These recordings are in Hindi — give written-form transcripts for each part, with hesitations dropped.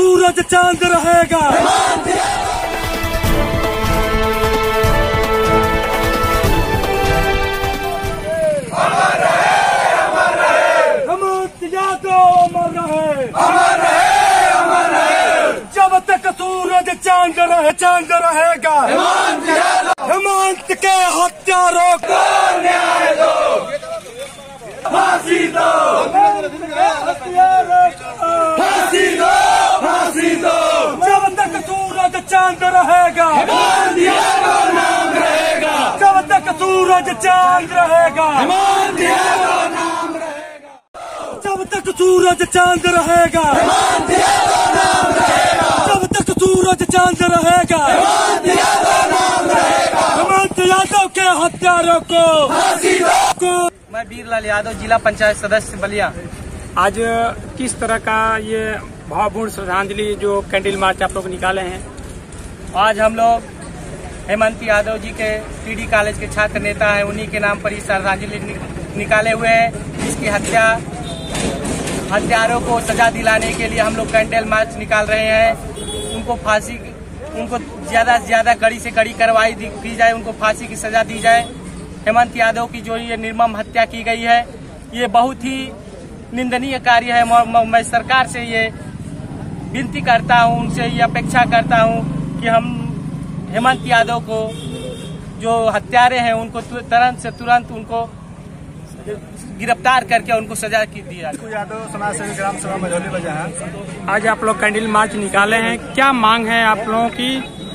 सूरज चांद रहेगा। हेमंत यादव अमर रहे, जब तक सूरज चांद रहेगा। हेमंत के हत्यारों को न्याय दो, फांसी दो, फांसी दो, जब तक सूरज चांद रहेगा। नाम रहेगा, जब तक सूरज चांद रहेगा। नाम रहेगा, जब तक सूरज चांद रहेगा। जब तक सूरज चांद रहेगा। हेमंत यादव के हत्यारों को। मैं वीरलाल यादव, जिला पंचायत सदस्य बलिया। आज किस तरह का ये भावपूर्ण श्रद्धांजलि जो कैंडल मार्च आप लोग निकाले हैं? आज हम लोग हेमंत यादव जी के पीडी कॉलेज के छात्र नेता हैं, उन्हीं के नाम पर ये श्रद्धांजलि निकाले हुए हैं। जिसकी हत्यारों को सजा दिलाने के लिए हम लोग कैंडल मार्च निकाल रहे हैं। उनको ज्यादा से ज्यादा कड़ी से कड़ी कार्रवाई की जाए, उनको फांसी की सजा दी जाए। हेमंत यादव की जो ये निर्मम हत्या की गई है, ये बहुत ही निंदनीय कार्य है। मैं सरकार से ये विनती करता हूँ, उनसे ये अपेक्षा करता हूँ कि हम हेमंत यादव को जो हत्यारे हैं उनको तुरंत से तुरंत उनको गिरफ्तार करके उनको सजा की दी जाए। यादव समाज सेवी ग्राम सभा मझौली बाजार। आज आप लोग कैंडल मार्च निकाले हैं, क्या मांग है आप लोगों की?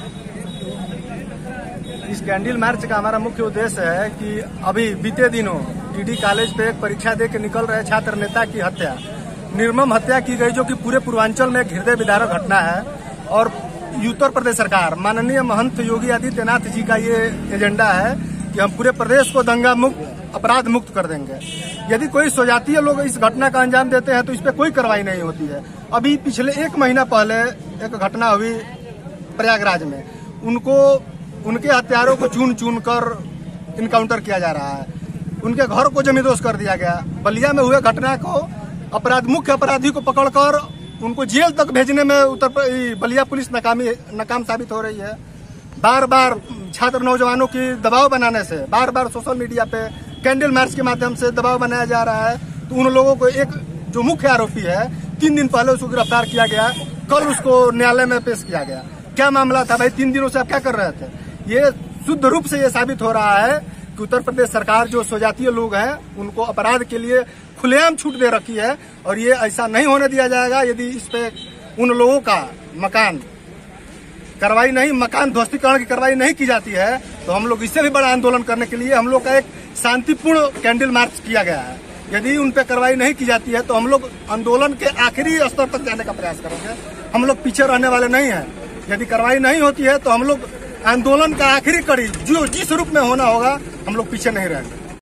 इस कैंडल मार्च का हमारा मुख्य उद्देश्य है कि अभी बीते दिनों पीडी कॉलेज पे एक परीक्षा दे के निकल रहे छात्र नेता की हत्या, निर्मम हत्या की गई, जो कि पूरे पूर्वांचल में एक हृदय विदारक घटना है। और उत्तर प्रदेश सरकार माननीय महंत योगी आदित्यनाथ जी का ये एजेंडा है कि हम पूरे प्रदेश को दंगा मुक्त, अपराध मुक्त कर देंगे। यदि कोई स्वजातीय लोग इस घटना का अंजाम देते हैं तो इस पे कोई कार्रवाई नहीं होती है। अभी पिछले 1 महीना पहले एक घटना हुई प्रयागराज में, उनके हत्यारों को चुन कर इनकाउंटर किया जा रहा है, उनके घर को जमींदोज कर दिया गया। बलिया में हुए घटना को मुख्य अपराधी को पकड़कर उनको जेल तक भेजने में बलिया पुलिस नाकाम साबित हो रही है। बार बार छात्र नौजवानों की दबाव बनाने से, बार बार सोशल मीडिया पे कैंडल मार्च के माध्यम से दबाव बनाया जा रहा है। तो उन लोगों को एक जो मुख्य आरोपी है, 3 दिन पहले उसको गिरफ्तार किया गया, कल उसको न्यायालय में पेश किया गया। क्या मामला था भाई? 3 दिनों से आप क्या कर रहे थे? ये शुद्ध रूप से ये साबित हो रहा है कि उत्तर प्रदेश सरकार जो स्वजातीय लोग हैं उनको अपराध के लिए खुलेआम छूट दे रखी है। और ये ऐसा नहीं होने दिया जाएगा। यदि इस पे उन लोगों का मकान ध्वस्तीकरण की कार्रवाई नहीं की जाती है तो हम लोग इससे भी बड़ा आंदोलन करने के लिए हम लोग का एक शांतिपूर्ण कैंडल मार्च किया गया है। यदि उन पे कार्रवाई नहीं की जाती है तो हम लोग आंदोलन के आखिरी स्तर तक जाने का प्रयास करेंगे। हम लोग पीछे रहने वाले नहीं हैं। यदि कार्रवाई नहीं होती है तो हम लोग आंदोलन का आखिरी कड़ी जो जिस रूप में होना होगा, हम लोग पीछे नहीं रहेंगे।